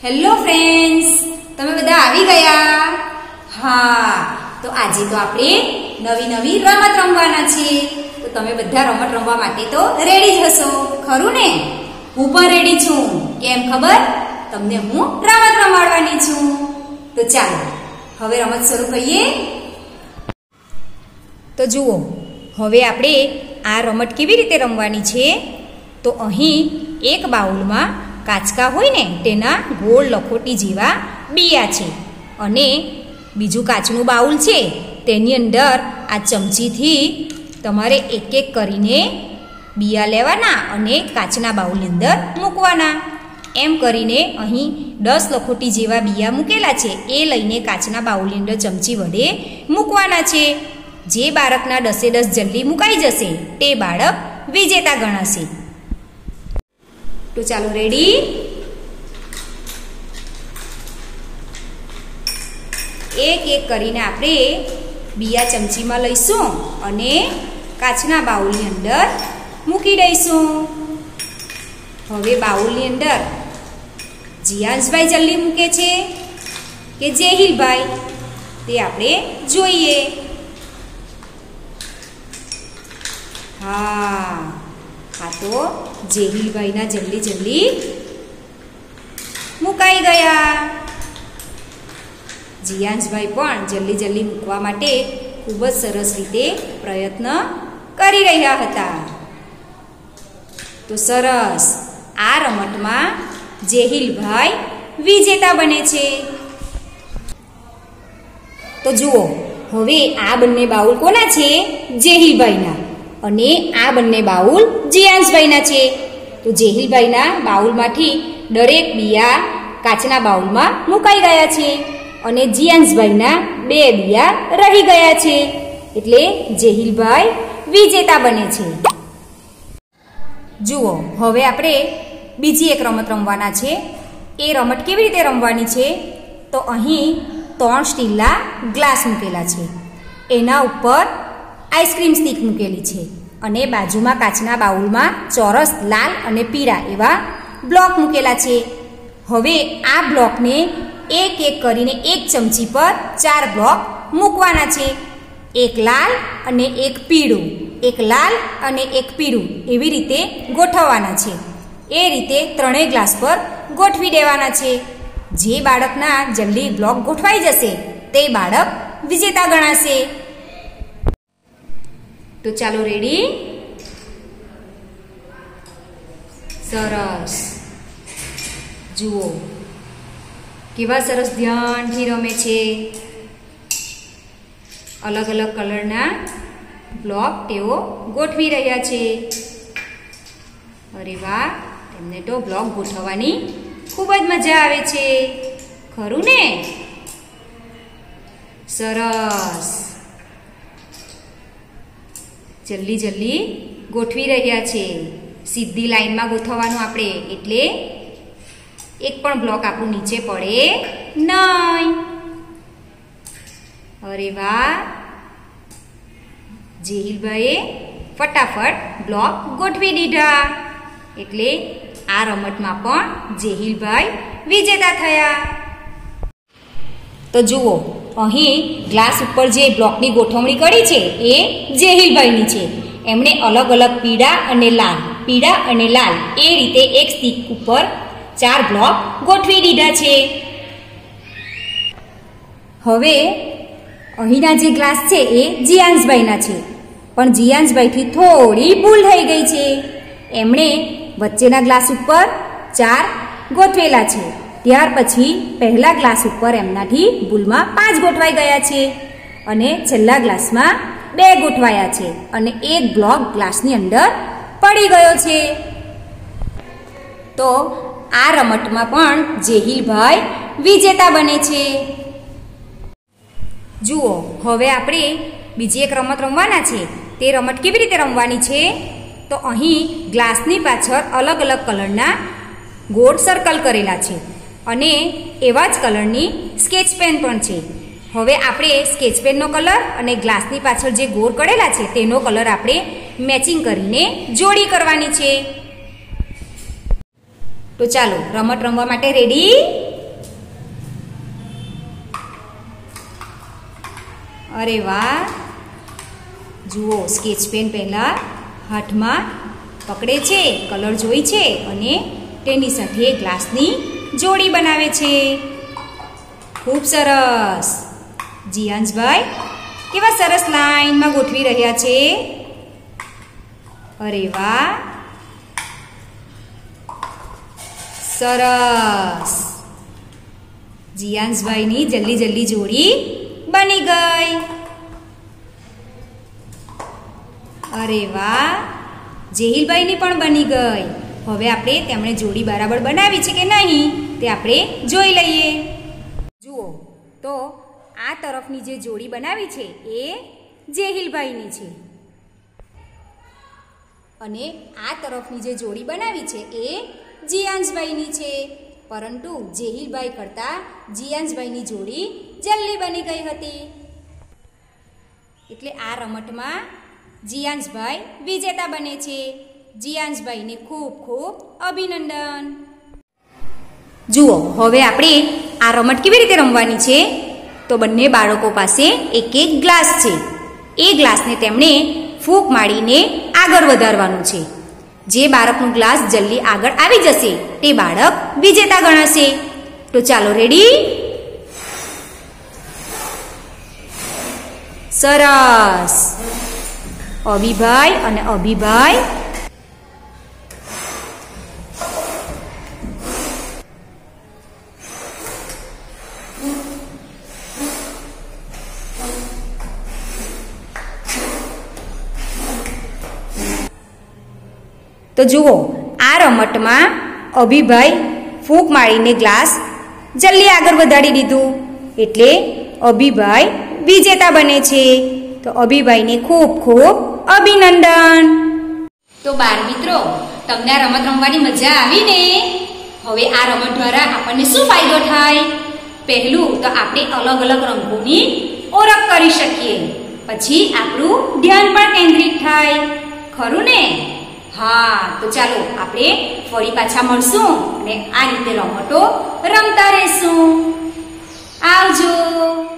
Hello friends, તમે બધા આવી ગયા? હા, તો આજે તો આપણે નવી નવી રમત રમવાના છે. તો તમે બધા રમત રમવા માટે તો રેડી જ હશો, ખરું ને? હું પણ રેડી છું. કેમ ખબર? તમને હું રમત રમાડવાની છું. તો ચાલો હવે રમત શરૂ કરીએ. તો જુઓ, હવે આપણે આ રમત કેવી રીતે રમવાની છે. તો અહીં એક બાઉલમાં કાચકા હોય ને તેના ગોળ લખોટી જેવા બિયા છે, અને બીજું કાચનું બાઉલ છે, તેની અંદર આ ચમચીથી તમારે એક એક કરીને બિયા લેવાના અને કાચના બાઉલની અંદર મૂકવાના. એમ કરીને અહીં 10 લખોટી જેવા બિયા મૂકેલા છે, એ લઈને કાચના બાઉલની અંદર ચમચી વડે મૂકવાના છે. જે બાળકના 10 જલ્દી મુકાઈ જશે તે બાળક વિજેતા ગણાશે. તો ચાલો, રેડી? એક એક કરીને આપણે બિયા ચમચીમાં લઈશું અને કાચના બાઉલની અંદર મૂકી દઈશું. હવે બાઉલની અંદર જીયાંશભાઈ જલ્દી મૂકે છે કે જેહિલભાઈ, તે આપણે જોઈએ. હા, આ તો જેહિલભાઈના જલ્દી મુકાઈ ગયા. જીયાંશભાઈ પણ જલ્દી મૂકવા માટે ખૂબ જ સરસ રીતે પ્રયત્ન કરી રહ્યા હતા. તો સરસ, આ રમતમાં જેહિલભાઈ વિજેતા બને છે. તો જુઓ, હવે આ બંને બાઉલ કોના છે? જેહિલભાઈના. અને આ બંને બાઉલ જીયાંશભાઈના છે. તો જેહિલભાઈના બાઉલમાંથી દરેક બિયા કાચના બાઉલમાં મુકાઈ ગયા છે, અને જીયાંશભાઈના 2 બિયા રહી ગયા છે. એટલે જેહિલભાઈ વિજેતા બને છે. જુઓ, હવે આપણે બીજી એક રમત રમવાના છે. એ રમત કેવી રીતે રમવાની છે? તો અહીં 3 સ્ટીલના ગ્લાસ મૂકેલા છે, એના ઉપર આઈસ્ક્રીમ સ્ટીક મૂકેલી છે, અને બાજુમાં કાચના બાઉલમાં ચોરસ લાલ અને પીળા એવા બ્લોક મૂકેલા છે. હવે આ બ્લોકને એક એક કરીને એક ચમચી પર 4 બ્લોક મૂકવાના છે. એક લાલ અને એક પીળું, એક લાલ અને એક પીળું, એવી રીતે ગોઠવવાના છે. એ રીતે 3 ગ્લાસ પર ગોઠવી દેવાના છે. જે બાળકના જલ્દી બ્લોક ગોઠવાઈ જશે તે બાળક વિજેતા ગણાશે. તો ચાલો, રેડી? સરસ, જુઓ કેવા સરસ ધ્યાનથી રમે છે. અલગ અલગ કલરના બ્લોક તેઓ ગોઠવી રહ્યા છે. અરે વાહ, તેમને તો બ્લોક ગોઠવવાની ખૂબ જ મજા આવે છે, ખરું ને? સરસ, જલ્દી ગોઠવી રહ્યા છે. સીધી લાઈનમાં ગોઠવવાનું આપણે, એટલે એક પણ બ્લોક આપણું નીચે પડે નહીં. અરે વાહ, જેહિલભાઈએ ફટાફટ બ્લોક ગોઠવી દીધા. એટલે આ રમતમાં પણ જેહિલભાઈ વિજેતા થયા. તો જુઓ, અહીં ગ્લાસ ઉપર જે બ્લોકની ગોઠવણી કરી છે એ જેહિલભાઈની છે. એમણે અલગ અલગ પીળા અને લાલ એ રીતે એક સ્ટીક ઉપર 4 બ્લોક ગોઠવી દીધા છે. હવે અહીંના જે ગ્લાસ છે એ જીયાંશભાઈના છે, પણ જીયાંશભાઈથી થોડી ભૂલ થઈ ગઈ છે. એમણે વચ્ચેના ગ્લાસ ઉપર 4 ગોઠવેલા છે, ત્યાર પછી પહેલા ગ્લાસ ઉપર એમનાથી ભૂલમાં 5 ગોઠવાઈ ગયા છે, અને છેલ્લા ગ્લાસમાં 2 ગોઠવાયા છે, અને એક બ્લોક ગ્લાસની અંદર પડી ગયો છે. તો આ રમતમાં પણ જેહિલભાઈ વિજેતા બને છે. જુઓ, હવે આપણે બીજી એક રમત રમવાના છે. તે રમત કેવી રીતે રમવાની છે? તો અહીં ગ્લાસની પાછળ અલગ અલગ કલરના ગોળ સર્કલ કરેલા છે, અને એવા જ કલરની સ્કેચ પેન પણ છે. હવે આપણે સ્કેચ પેનનો કલર અને ગ્લાસની પાછળ જે ગોળ કરેલા છે તેનો કલર આપણે મેચિંગ કરીને જોડી કરવાની છે. તો ચાલો, રમત રમવા માટે રેડી? અરે વાહ, જુઓ સ્કેચ પેન પહેલાં હાથમાં પકડે છે, કલર જોઈ છે અને તેની સાથે ગ્લાસની જોડી બનાવે છે. ખૂબ સરસ. જીયાંશભાઈ કેવા સરસ લાઈનમાં ગોઠવી રહ્યા છે. અરે વાહ, સરસ. જીયાંશભાઈની જલ્દી જલ્દી જોડી બની ગઈ. અરે વાહ, જેહિલભાઈની પણ બની ગઈ. હવે આપણે તેમણે જોડી બરાબર બનાવી છે કે નહીં તે આપણે જોઈ લઈએ. જુઓ તો આ તરફની જે જોડી બનાવી છે એ જેહિલભાઈની છે અને આ તરફની જે જોડી બનાવી છે એ જીયાંશભાઈની છે. પરંતુ જેહિલભાઈ કરતાં જીયાંશભાઈની જોડી જલ્દી બની ગઈ હતી. એટલે આ રમતમાં જીયાંશભાઈ વિજેતા બને છે. જીયાંશભાઈને ખૂબ ખૂબ અભિનંદન. જુઓ હવે આપણે આ રમત કેવી રીતે રમવાની છે. તો બંને બાળકો પાસે એક એક ગ્લાસ છે. એ ગ્લાસને તેમણે ફૂંક મારીને આગળ વધારવાનું છે. જે બાળકનું ગ્લાસ જલ્દી આગળ આવી જશે તે બાળક વિજેતા ગણાશે. તો ચાલો, રેડી? સરસ. અભિભાઈ અને અભિભાઈ. તો જુઓ આ રમતમાં અભિભાઈ ફૂંક મારીને ગ્લાસ જલ્દી આગળ વધારી દીધું એટલે અભિભાઈ વિજેતા બને છે. તો અભિભાઈને ખૂબ ખૂબ અભિનંદન. તો બાળ મિત્રો, તમને આ રમત રમવાની મજા આવી ને? હવે આ રમત દ્વારા આપણને શું ફાયદો થાય? પહેલું તો આપણે અલગ અલગ રંગોની ઓળખ કરી શકીએ. પછી આપણું ધ્યાન પણ કેન્દ્રિત થાય. ખરું ને? હા, તો ચાલો આપણે ફરી પાછા મળશું અને આ રીતે રમતો રમતા રહેશું. આવજો.